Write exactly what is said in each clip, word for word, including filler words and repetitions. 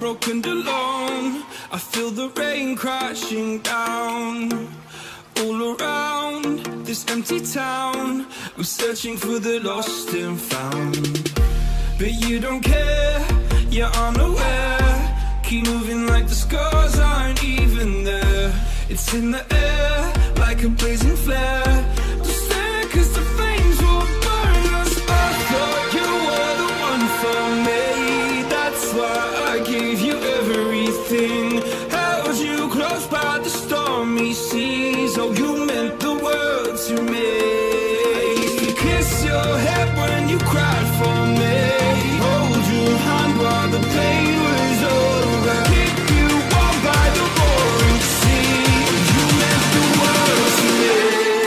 broken and alone. I feel the rain crashing down all around this empty town. I'm searching for the lost and found, but you don't care, you're unaware. Keep moving like the scars aren't even there. It's in the air like a blazing flare. Just stare cause the flames will burn us. I thought you were the one for me. That's why I gave you everything. Held you close by the stormy seas. Oh, you meant the world to me. I used to kiss your head when you cried for me. Hold your hand while the pain was over. Keep you warm by the roaring sea. You meant the world to me.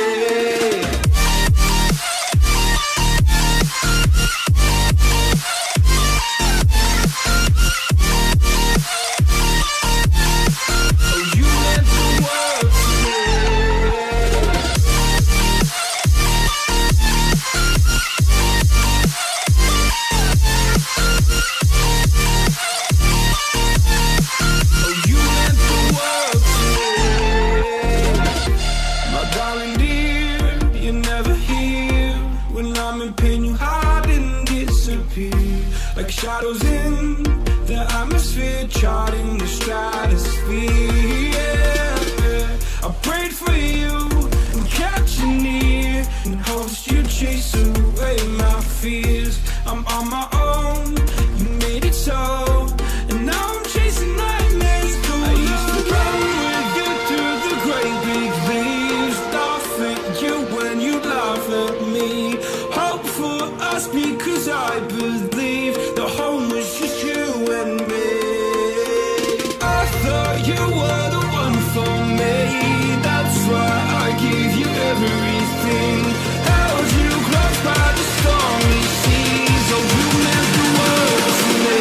Like shadows in the atmosphere, charting the stratosphere. Yeah. I prayed for you and kept you near, in hopes you'd chase away my fears. I'm on my own, you made it so, and now I'm chasing nightmares. I used to run with you through the great big leaves, laugh at you when you laugh at me. Hope for us because I believe the home was just you and me. I thought you were the one for me. That's why I gave you everything. Held you close by the stormy seas. Oh, you meant the world to me.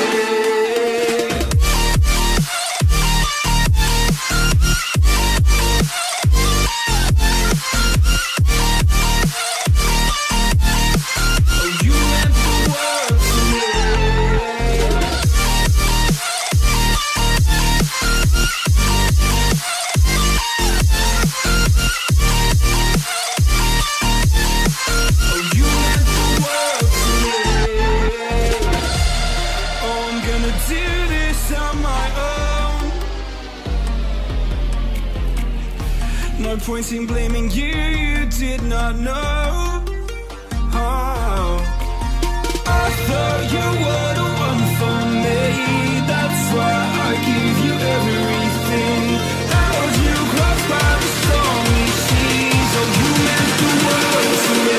No point in blaming you, you did not know. Oh, I thought you were the one for me. That's why I gave you everything. Held you close by the stormy seas. Oh, you meant the world to me.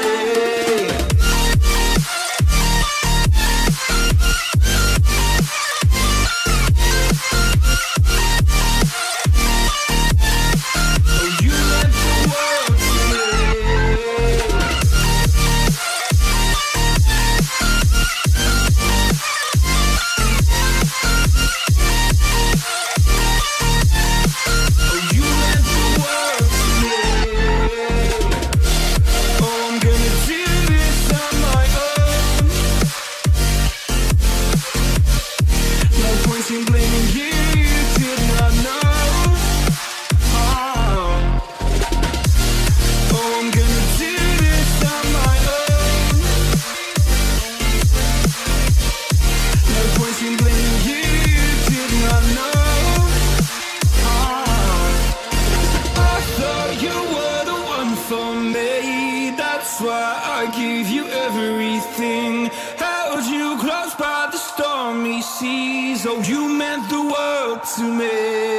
That's why I gave you everything. Held you close by the stormy seas. Oh, you meant the world to me.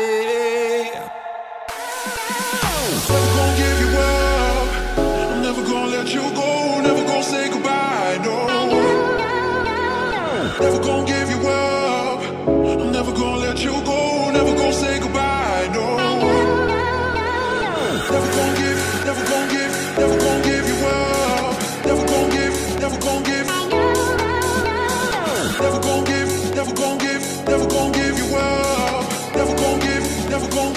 Never gonna give you up. I'm never gonna let you go. Never gonna say goodbye, no. Never gonna give you up. I'm never gonna let you go. Never gonna say goodbye, no. Never gonna give, never gonna give, never gonna give you up. Never gonna give, never gonna give. Never gonna give, never gonna give, never gonna give you up. Never gonna give, never gonna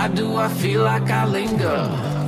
Why do I feel like I linger?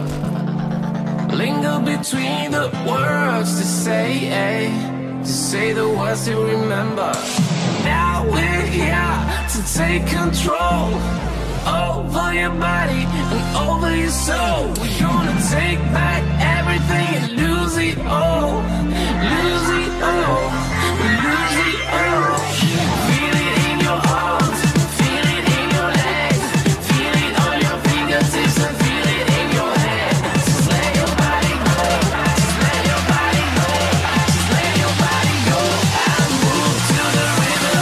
Linger between the words to say, eh? To say the words to remember. Now we're here to take control over your body and over your soul. We're gonna take back everything and lose it all. Lose it all. We lose it all. Feel it in your arms, feel it in your legs, feel it on your fingertips and feel it in your head. Just let your body go, just let your body go, just let your body go and move to the rhythm.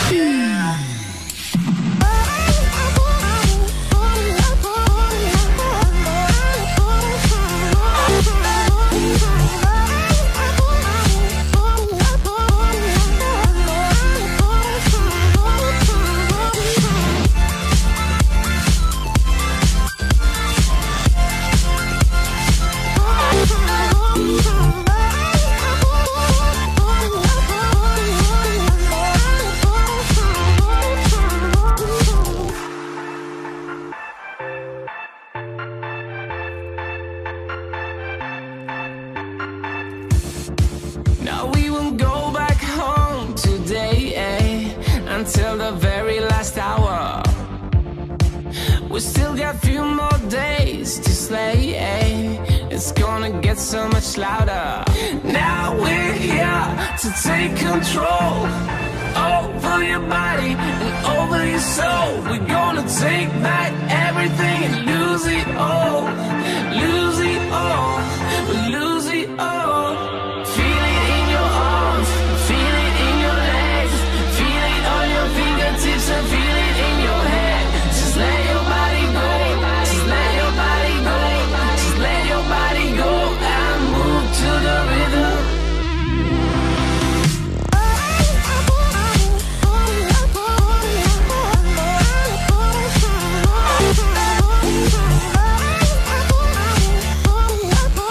Now we won't go back home today, eh? Until the very last hour. We still got a few more days to slay, eh? It's gonna get so much louder. Now we're here to take control over your body and over your soul. We're gonna take back everything and lose it all. Lose it all. We lose it all. Feel it in your arms, feel it in your legs, feel it on your fingertips and feel it in your head. Just let your body go, just let your body go, just let your body go and move to the rhythm. Oh,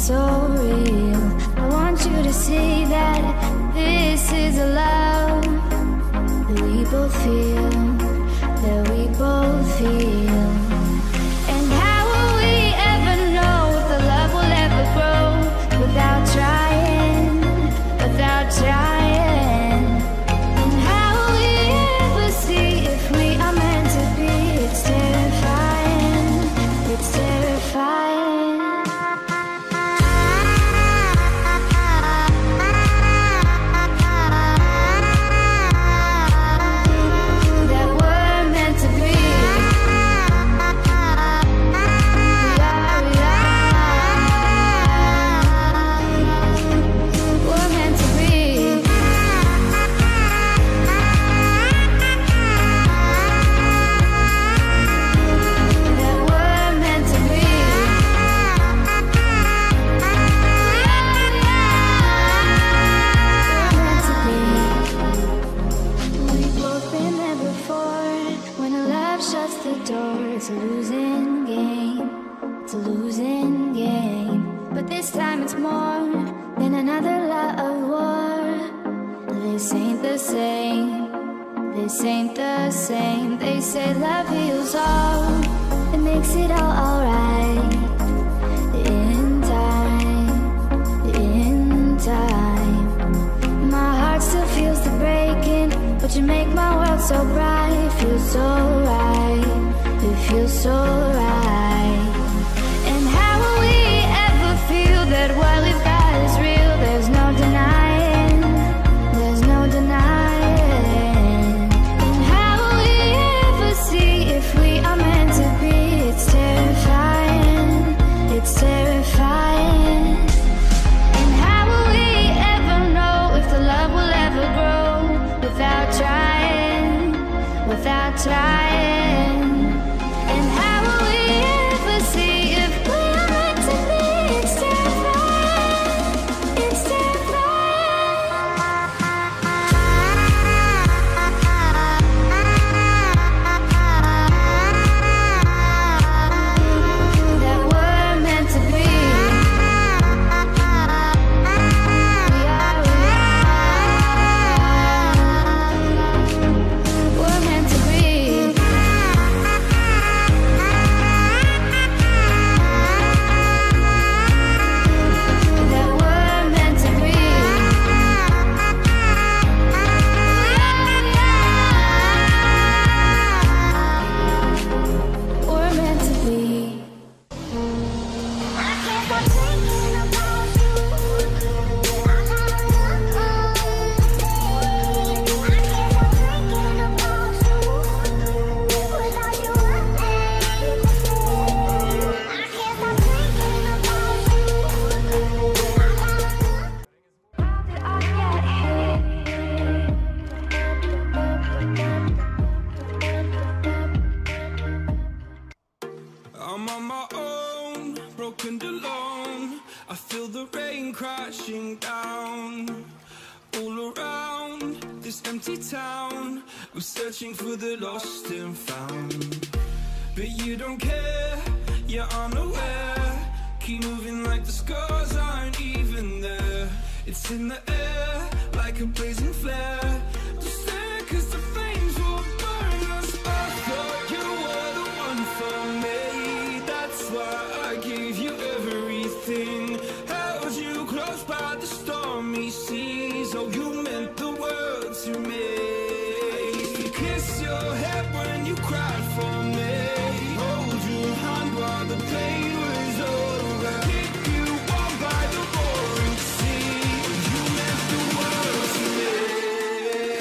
so real. I want you to see that this is a love that we both feel, that we both feel. And how will we ever know if the love will ever grow without trying, without trying? And how will we ever see if we are meant to be? It's terrifying, it's terrifying. It's a losing game, it's a losing game. But this time it's more than another love war. This ain't the same, this ain't the same. They say love heals all, it makes it all alright. In time, in time. My heart still feels the breaking, but you make my world so bright. Feels so right, it feels so right. And how will we ever feel that what we've got is real? There's no denying, there's no denying. And how will we ever see if we are meant to be? It's terrifying, it's terrifying. And how will we ever know if the love will ever grow without trying, without trying? And how will we ever see if we are meant to be? It's terrifying, it's that we're meant to be. We are, we are. We're meant to be. That we're meant to be. We're meant to be. I can't stop thinking about you. I can't stop thinking about you. Without you, I can't stop thinking about you. How did I get here? I'm on my own, broken and alone. I feel the rain crashing down all around this empty town. I'm searching for the lost and found, but you don't care, you're unaware. Keep moving like the scars aren't even there. It's in the air like a blazing flare. Just stare 'cause the flames will burn us. I thought you were the one for me. That's why I gave you everything. Held you close by the stormy seas. Oh, you meant the world to me. Kiss your head when you cried for me. Hold your hand while the pain was over. Keep you warm by the roaring sea. You meant the world to me.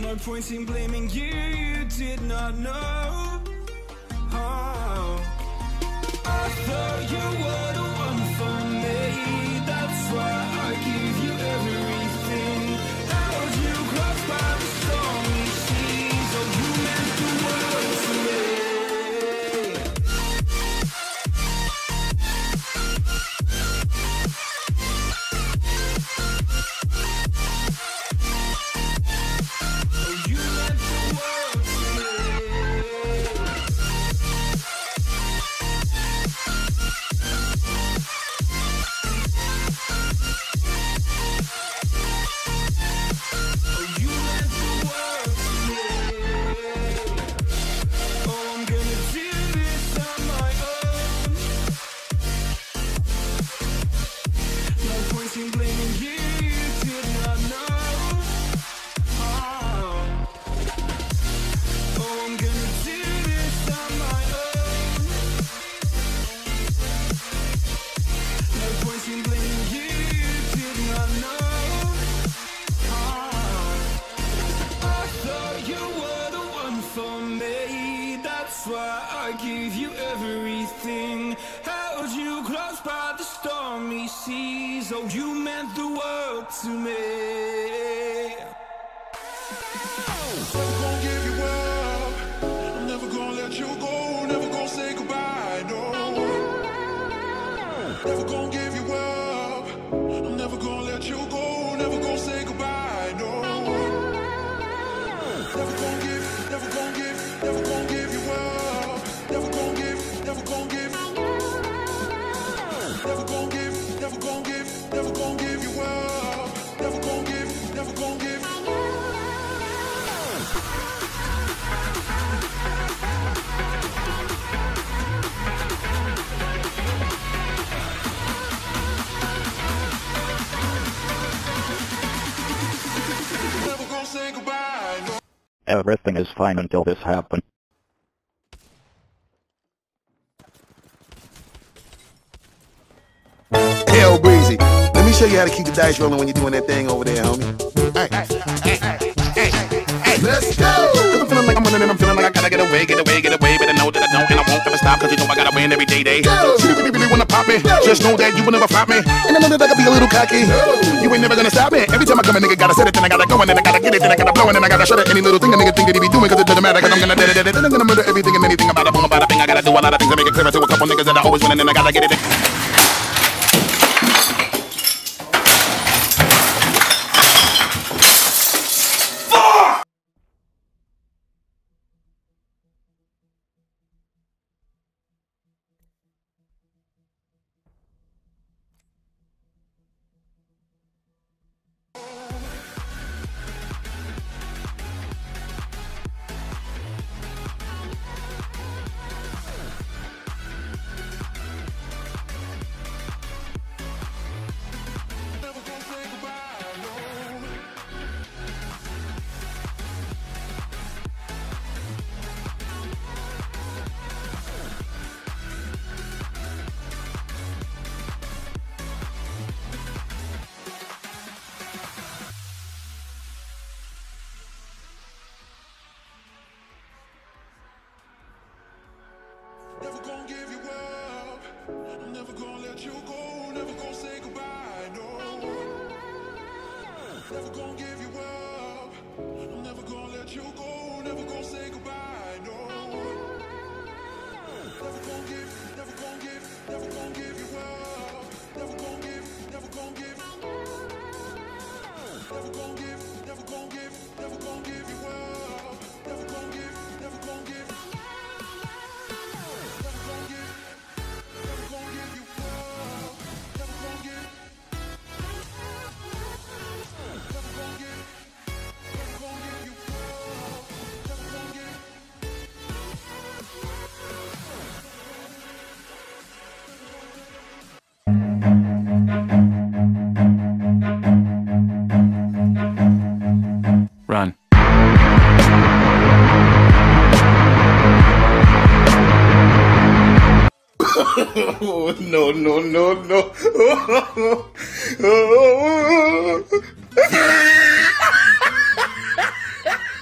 No point in blaming you, you did not know. Oh, I thought you were the one for me. That's why I give you everything. Held you close by the stormy seas. Oh, you meant the world to me. Seas, oh, you meant the world to me. Never gonna give you up. I'm never gonna let you go. Never gonna say goodbye, no. Never gonna give you up. I'm never gonna let you go. Never gonna say goodbye, no. Never gonna give, never gonna give, never gonna give you up. Never gonna give, never gonna give. Never gonna give. Never gon' give, never gon' give you up. Never gon' give, never gon' give. Never gon' say goodbye, no. Everything is fine until this happened. Hell breezy. Let me show you how to keep the dice rolling when you're doing that thing over there, homie. Hey, hey, hey, hey, hey, let's go! Cause I'm feeling like I'm running and I'm feeling like I gotta get away, get away, get away. But I know that I don't and I won't ever stop. Cause you know I gotta win every day, day. So you really, really wanna pop me. Just know that you will never flop me. And I know that I can be a little cocky. You ain't never gonna stop me. Every time I come a nigga gotta set it, then I gotta go and then I gotta get it, then I gotta blow and then I gotta shut it. Any little thing a nigga think that he be doing, cause it doesn't matter. Cause I'm gonna dead it, then I'm gonna murder everything and anything about a boom, about a thing. I gotta do a lot of things to make it clearer to a couple niggas that I always win and then I gotta get it. Never gonna give you up. I'm never gonna let you go. Never gonna say goodbye, no. Never gonna give you up. I'm never gonna let you go. Never gonna say goodbye, no. Never gonna give, never gonna give, never gonna give you up. Never gonna give, never gonna give. Never gonna give, never gonna give, never gonna give you up. Never gonna give, never gonna give. Run. Oh, no, no, no, no. Oh, oh, oh.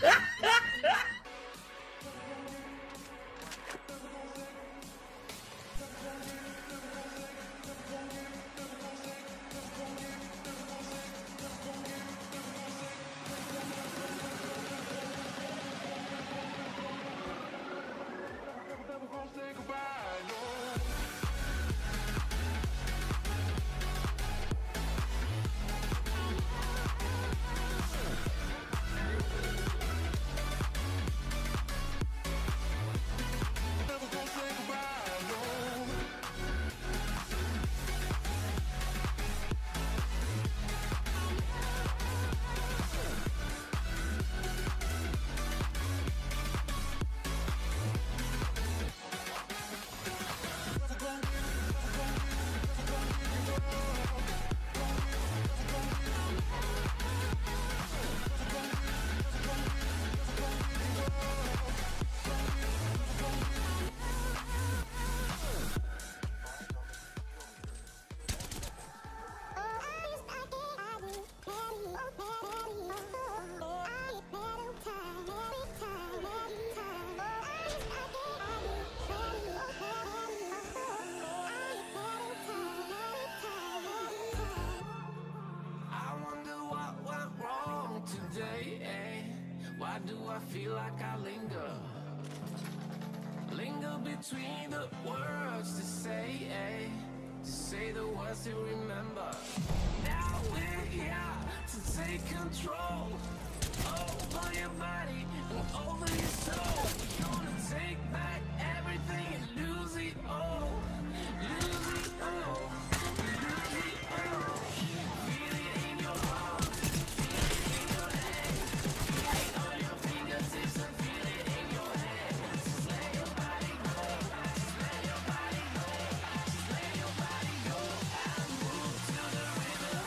Why do I feel like I linger? Linger between the words to say, eh? To say the words to remember. Now we're here to take control over your body and over your soul. We're gonna take back everything and lose it all. Lose it all. Lose it all. Feel it in your heart. Feel it in your head. Feel it on your fingertips and feel it in your head. Just let your body go. Just let your body go. Just let your body go and move to the rhythm.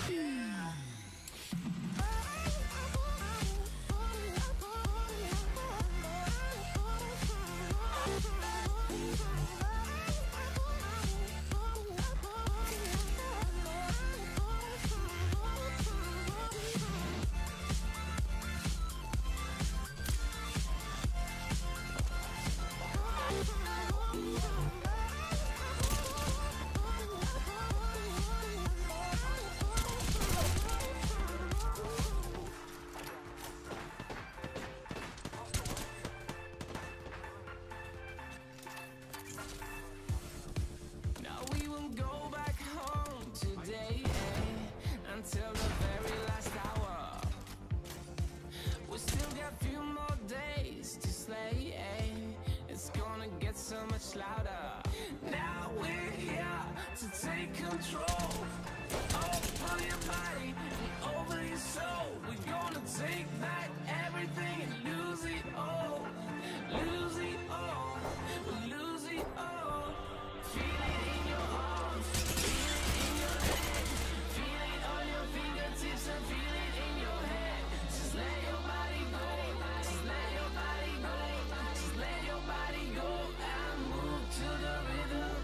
Now we will go back home today, eh? Until the very last hour. We still got a few more days to slay, eh? It's gonna get so much louder. Now we're here to take control over your body and over your soul. We're gonna take back everything and lose it all. Lose it all. Lose it all. Feel it in your arms. Feel it in your head. Feel it on your fingertips and feel it in your head. Just let your body go. Just let your body go. Just let your body go and move to the rhythm.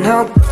help